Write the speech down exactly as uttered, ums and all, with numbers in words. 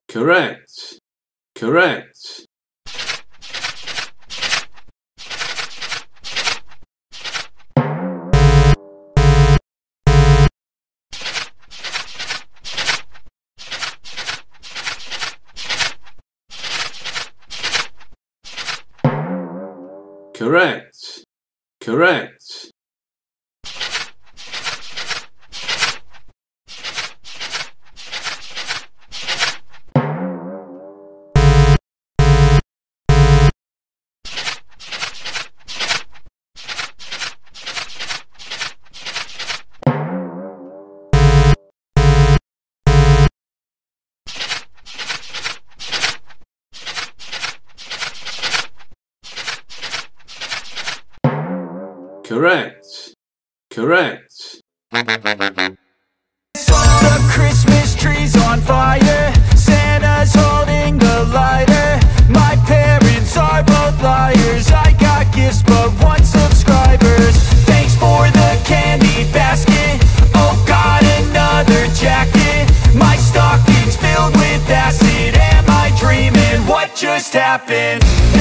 correct, correct. Correct, correct. Correct, correct. The Christmas tree's on fire, Santa's holding the lighter. My parents are both liars, I got gifts but one subscribers. Thanks for the candy basket, oh got another jacket. My stocking's filled with acid, am I dreaming? What just happened?